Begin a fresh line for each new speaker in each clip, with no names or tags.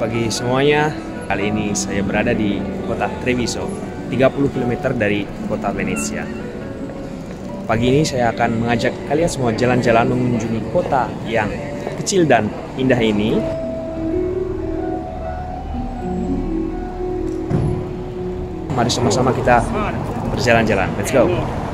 pagi semuanya. Kali ini saya berada di kota Treviso, 30 km dari kota Venezia. Pagi ini saya akan mengajak kalian semua jalan-jalan mengunjungi kota yang kecil dan indah ini. Mari sama-sama kita berjalan-jalan. Let's go!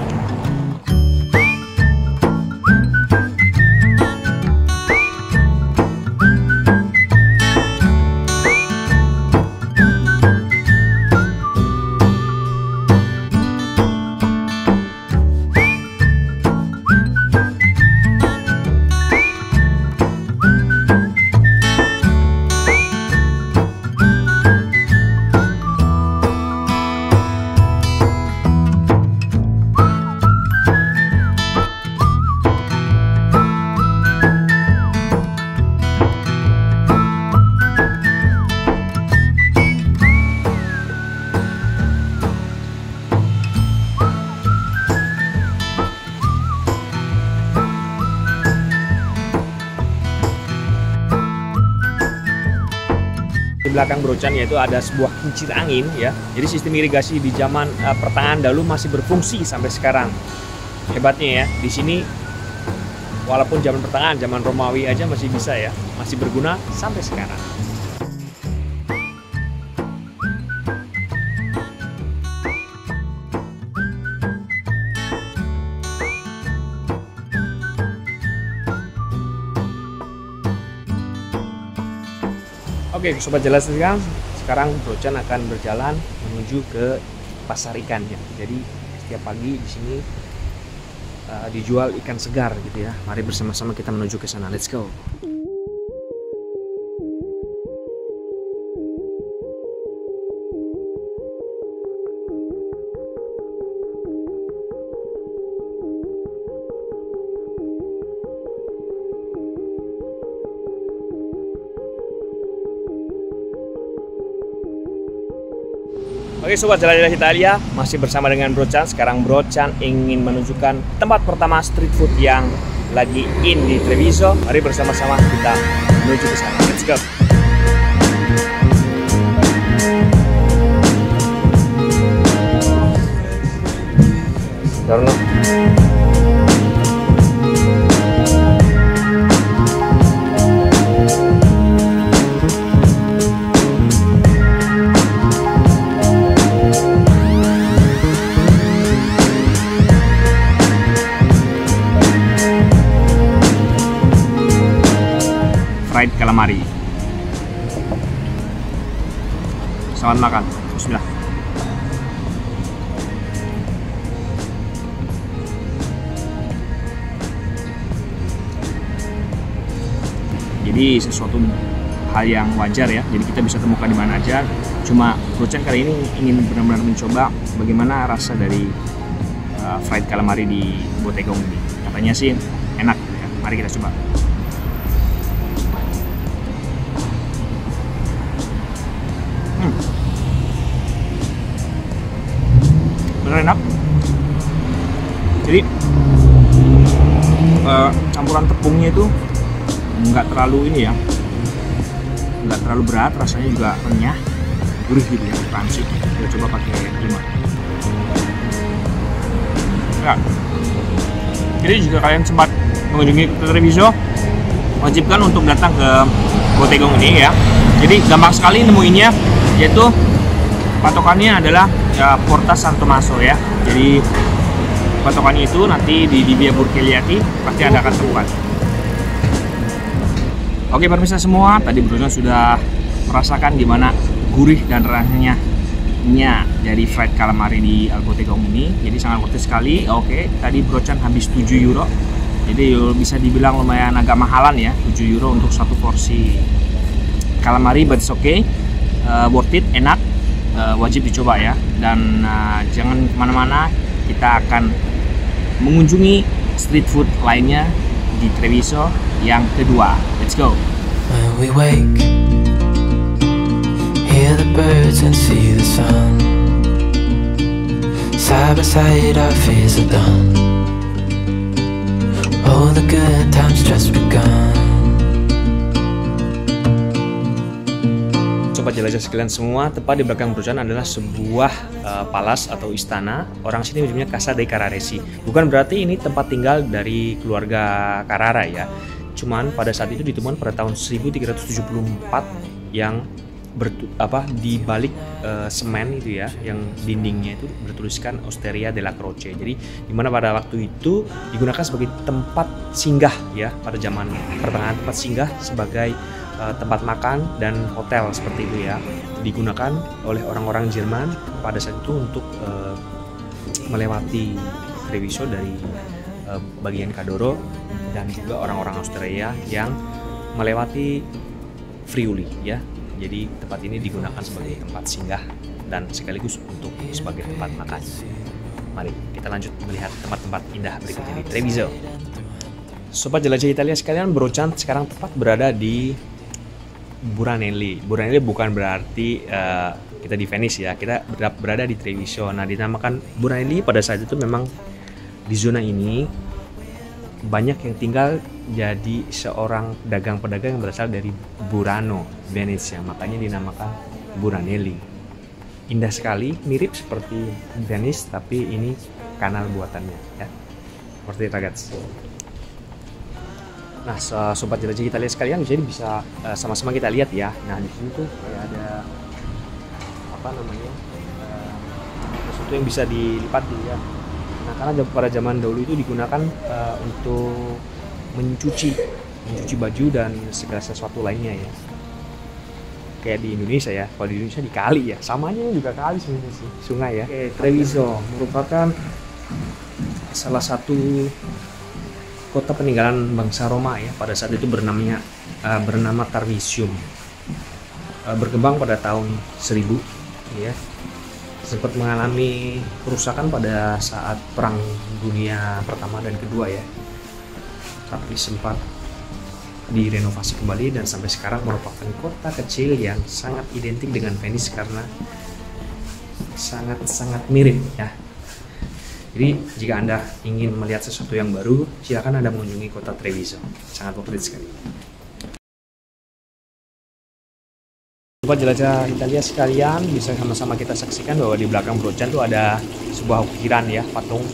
Di belakang Brocan yaitu ada sebuah kincir angin ya. Jadi sistem irigasi di zaman pertengahan dahulu masih berfungsi sampai sekarang. Hebatnya ya, di sini walaupun zaman pertengahan, zaman Romawi aja masih bisa ya, masih berguna sampai sekarang. Oke, sobat jelas sekarang Brocan akan berjalan menuju ke pasar ikan ya. Jadi setiap pagi di sini dijual ikan segar gitu ya. Mari bersama-sama kita menuju ke sana. Let's go. Oke sobat jalan-jalan Italia, masih bersama dengan Brocan. Sekarang Brocan ingin menunjukkan tempat pertama street food yang lagi in di Treviso. Mari bersama-sama kita menuju ke sana. Let's go. Buongiorno. Fried calamari. Selamat makan. Bismillah. Jadi sesuatu hal yang wajar ya. Jadi kita bisa temukan di mana aja. Cuma Brocan kali ini ingin benar-benar mencoba bagaimana rasa dari fried calamari di Bottegong ini. Katanya sih enak ya. Mari kita coba. Bener enak. Jadi campuran tepungnya itu nggak terlalu ini ya, nggak terlalu berat, rasanya juga renyah, gurih gitu ya, crunchy. Kita coba pakai 5 ya. Jadi jika kalian sempat mengunjungi Treviso, wajibkan untuk datang ke Bottegong ini ya. Jadi gampang sekali nemuinnya, yaitu patokannya adalah ya, Porta San Tommaso ya. Jadi patokannya itu nanti di Via Burkeliati pasti Anda akan temukan. Oke pemirsa semua, tadi Brocan sudah merasakan gimana gurih dan renyahnya dari fried calamari di Bottegong ini. Jadi sangat worth it sekali. Oke, tadi Brocan habis 7 euro. Jadi bisa dibilang lumayan agak mahalan ya, 7 euro untuk satu porsi calamari, but it's okay. Worth it, enak. Wajib dicoba ya, dan jangan kemana-mana, kita akan mengunjungi street food lainnya di Treviso yang kedua. Let's go.
When we wake, hear the birds and see the sun. Side by side our fears are done. Oh, the good times just begun.
sobat jelajah sekalian semua, tepat di belakang Brocan adalah sebuah palas atau istana. Orang sini menyebutnya Casa dei Carraresi. Bukan berarti ini tempat tinggal dari keluarga Carrara ya. Cuman pada saat itu ditemukan pada tahun 1374 yang di balik semen itu ya, yang dindingnya itu bertuliskan Osteria della Croce. Jadi dimana pada waktu itu digunakan sebagai tempat singgah ya, pada zaman pertengahan, tempat singgah sebagai tempat makan dan hotel seperti itu ya, digunakan oleh orang-orang Jerman pada saat itu untuk melewati Treviso dari bagian Cadoro dan juga orang-orang Austria yang melewati Friuli ya. Jadi tempat ini digunakan sebagai tempat singgah dan sekaligus untuk sebagai tempat makan. Mari kita lanjut melihat tempat-tempat indah berikutnya di Treviso. Sobat jelajah Italia sekalian, Brocan sekarang tepat berada di Buranelli. Buranelli bukan berarti kita di Venice ya, kita berada di Treviso. Nah, dinamakan Buranelli pada saat itu memang di zona ini banyak yang tinggal jadi seorang pedagang yang berasal dari Burano, Venezia. Makanya dinamakan Buranelli. Indah sekali, mirip seperti Venice tapi ini kanal buatannya ya. Seperti itu guys. Nah, sobat jelajah Italia sekalian, jadi bisa sama-sama kita lihat ya. Nah, di sini tuh kayak ada sesuatu yang bisa dilipat ya. Nah, karena pada zaman dahulu itu digunakan untuk mencuci baju dan segala sesuatu lainnya ya. Kayak di Indonesia ya. Kalau di Indonesia di kali ya. Samanya juga kali sebenarnya sih, sungai ya. Treviso merupakan salah satu kota peninggalan bangsa Roma ya, pada saat itu bernama Tarvisium. Berkembang pada tahun 1000 ya. Sempat mengalami kerusakan pada saat Perang Dunia Pertama dan Kedua ya. Tapi sempat direnovasi kembali dan sampai sekarang merupakan kota kecil yang sangat identik dengan Venice karena sangat mirip ya. Jadi jika Anda ingin melihat sesuatu yang baru, silakan Anda mengunjungi kota Treviso. Sangat favorit sekali. Sobat jelajah Italia sekalian, bisa sama-sama kita saksikan bahwa di belakang Brocan itu ada sebuah ukiran ya, patung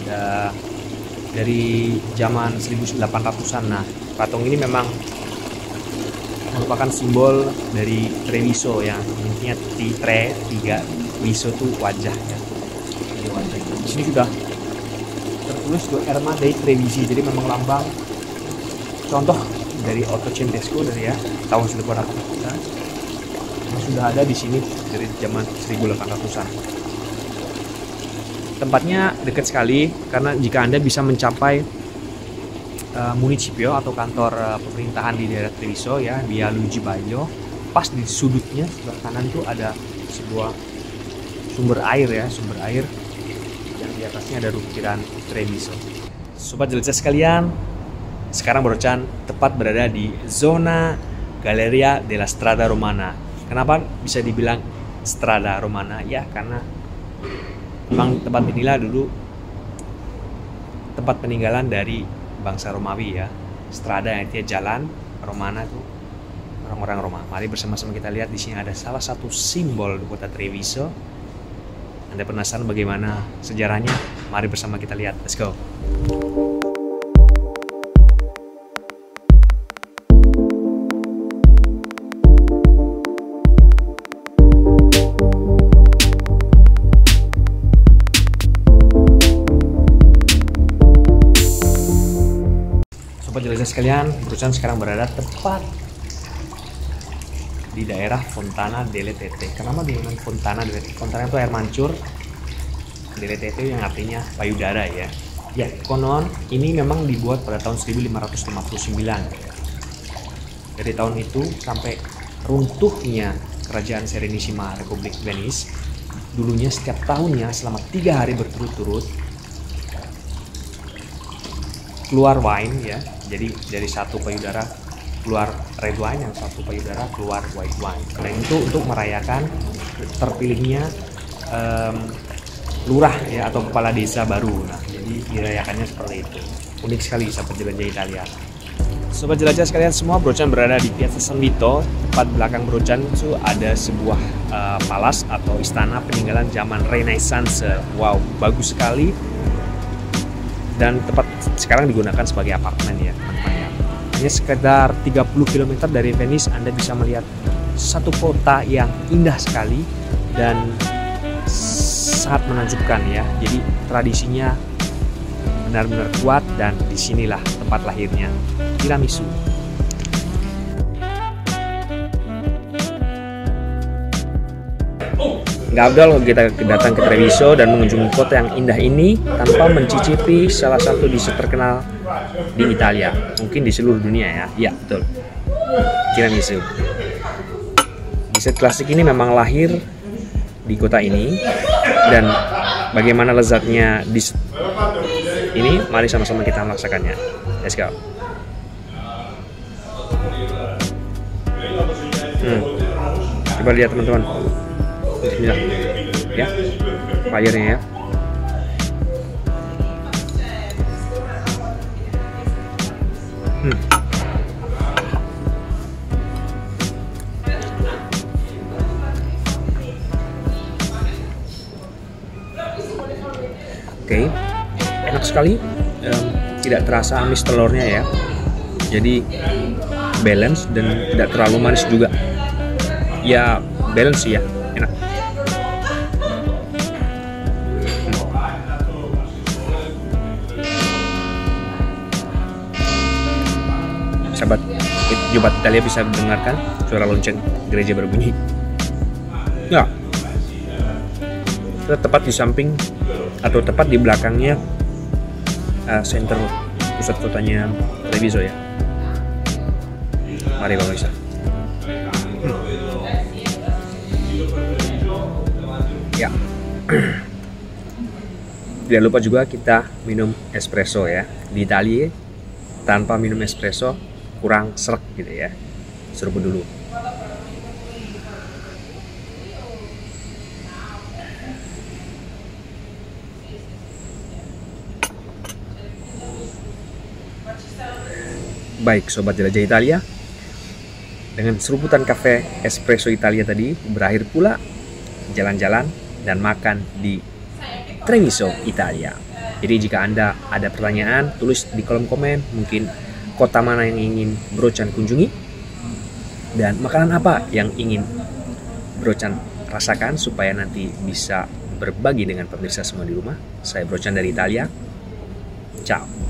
dari zaman 1800-an. Nah, patung ini memang merupakan simbol dari Treviso yang intinya tiga viso itu wajah ya. Di sini sudah tertulis Erma dei Treviso, jadi memang lambang contoh dari Ottocentesco dari ya tahun 1800-an yang sudah ada di sini dari zaman 1800-an. Tempatnya dekat sekali karena jika Anda bisa mencapai municipio atau kantor pemerintahan di daerah Treviso ya, Via Luigi Baglio, pas di sudutnya sebelah kanan itu ada sebuah sumber air yang di atasnya ada ukiran Treviso. Sobat jelajah sekalian, sekarang Brocan tepat berada di zona Galleria della Strada Romana. Kenapa bisa dibilang Strada Romana? Ya karena memang tempat inilah dulu tempat peninggalan dari bangsa Romawi ya. Strada yang artinya jalan, Romana itu orang-orang Roma. Mari bersama-sama kita lihat di sini ada salah satu simbol di kota Treviso. Anda penasaran bagaimana sejarahnya? Mari bersama kita lihat. Let's go. Sobat jelajah sekalian, Brocan sekarang berada tepat di daerah Fontana delle Tette. Kenapa dengan Fontana delle Tette? Fontana itu air mancur, delle Tette yang artinya payudara ya. Ya, konon ini memang dibuat pada tahun 1559. Dari tahun itu sampai runtuhnya Kerajaan Serenissima Republik Venice, dulunya setiap tahunnya selama 3 hari berturut-turut keluar wine ya. Jadi dari satu payudara keluar red wine, yang satu payudara keluar white wine. Dan itu untuk merayakan terpilihnya lurah ya atau kepala desa baru. Nah, jadi dirayakannya seperti itu. Unik sekali sahabat jelajah Italia. Sobat jelajah sekalian semua, Brochan berada di Piazza San Vito. Tepat belakang Brochan itu ada sebuah palas atau istana peninggalan zaman Renaissance. Wow, bagus sekali. Dan tepat sekarang digunakan sebagai apartemen ya teman-teman ya. Hanya sekedar 30 km dari Venice Anda bisa melihat satu kota yang indah sekali dan sangat menakjubkan ya. Jadi tradisinya benar-benar kuat dan disinilah tempat lahirnya tiramisu. Nggak abdal kalau kita datang ke Treviso dan mengunjungi kota yang indah ini tanpa mencicipi salah satu dessert terkenal di Italia, mungkin di seluruh dunia ya. Iya betul, tiramisu. Dessert klasik ini memang lahir di kota ini, dan bagaimana lezatnya dessert ini, mari sama-sama kita merasakannya. Let's go. Coba lihat teman-teman. Bismillah. Ya, layarnya ya. Oke, enak sekali. Tidak terasa amis telurnya ya. Jadi balance dan tidak terlalu manis juga. Ya balance sih ya, enak. Sahabat Jobat Italia bisa mendengarkan suara lonceng gereja berbunyi. Ya, kita tepat di samping atau tepat di belakangnya center pusat kotanya Treviso ya. Mari Bang Isa. Ya. Tidak lupa juga kita minum espresso ya. Di Italia tanpa minum espresso kurang srek gitu ya. Seruput dulu. Baik Sobat Jelajah Italia, dengan seruputan kafe espresso Italia tadi berakhir pula jalan-jalan dan makan di Treviso, Italia. Jadi jika Anda ada pertanyaan, tulis di kolom komen mungkin kota mana yang ingin Brochan kunjungi dan makanan apa yang ingin Brochan rasakan supaya nanti bisa berbagi dengan pemirsa semua di rumah. Saya Brochan dari Italia. Ciao.